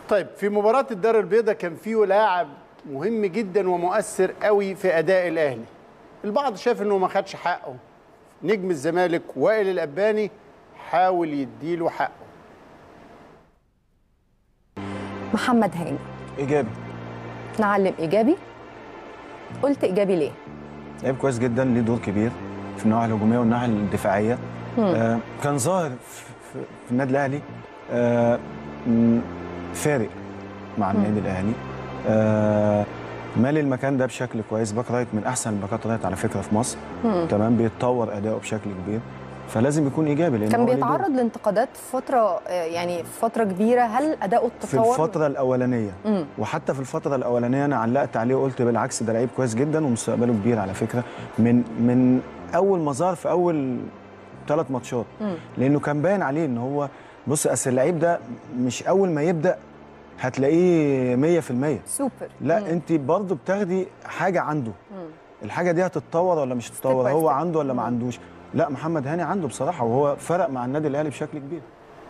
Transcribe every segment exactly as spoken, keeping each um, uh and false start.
طيب في مباراة الدار البيضاء كان فيه لاعب مهم جدا ومؤثر قوي في أداء الأهلي. البعض شاف إنه ما خدش حقه. نجم الزمالك وائل الأباني حاول يديله حقه. محمد هاني ايجابي. نعلم ايجابي. قلت ايجابي ليه؟ لعيب كويس جدا، ليه دور كبير في النواحي الهجوميه والناحيه الدفاعيه. آه كان ظاهر في, في, في النادي الاهلي، آه فارق مع النادي الاهلي. آه مالي المكان ده بشكل كويس، باك رايت من احسن الباكات رايت على فكره في مصر. مم. تمام، بيتطور اداؤه بشكل كبير، فلازم يكون ايجابي. لان كان بيتعرض لانتقادات في فتره، يعني في فتره كبيره. هل اداؤه اتطور في الفتره الاولانيه؟ مم. وحتى في الفتره الاولانيه انا علقت عليه وقلت بالعكس ده لعيب كويس جدا ومستقبله كبير على فكره، من من اول ما ظهر في اول ثلاث ماتشات. مم. لانه كان باين عليه ان هو، بص اصل اللعيب ده مش اول ما يبدا هتلاقيه مية في المية سوبر. لا، مم. انت برضه بتاخدي حاجه عنده. مم. الحاجه دي هتتطور ولا مش هتتطور، هو عنده ولا ما عندوش. لا، محمد هاني عنده بصراحه، وهو فرق مع النادي الاهلي بشكل كبير.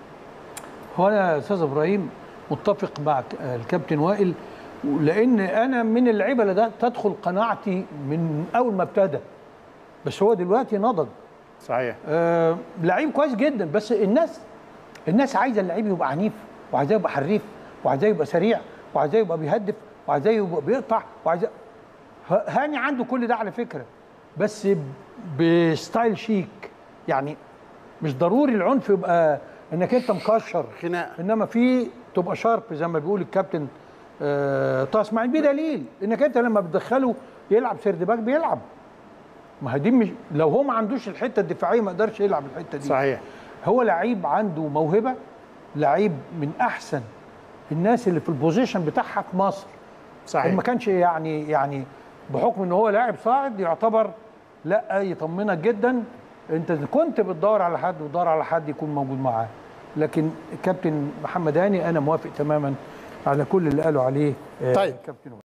هو انا يا استاذ ابراهيم متفق مع الكابتن وائل، لان انا من اللعيبه اللي تدخل قناعتي من اول ما ابتدى، بس هو دلوقتي نضج. صحيح. آه لعيب كويس جدا، بس الناس الناس عايزه اللعيب يبقى عنيف، وعايزاه يبقى حريف، وعايزاه يبقى سريع، وعايزاه يبقى بيهدف، وعايزاه يبقى بيقطع، وعايزاه. هاني عنده كل ده على فكره، بس بستايل شيك. يعني مش ضروري العنف يبقى انك انت مكشر خناقه، انما في تبقى شارب زي ما بيقول الكابتن آه طه اسماعيل، بدليل انك انت لما بتدخله يلعب سيرد باك بيلعب. ما هي دي مش، لو هو ما عندوش الحته الدفاعيه ما يقدرش يلعب الحته دي. صحيح. هو لعيب عنده موهبه، لعيب من احسن الناس اللي في البوزيشن بتاعها في مصر. صحيح. ما كانش يعني يعني بحكم ان هو لاعب صاعد يعتبر، لا يطمنك جدا. انت كنت بتدور على حد وتدور على حد يكون موجود معاه، لكن الكابتن محمد هاني انا موافق تماما على كل اللي قالوا عليه. طيب كابتن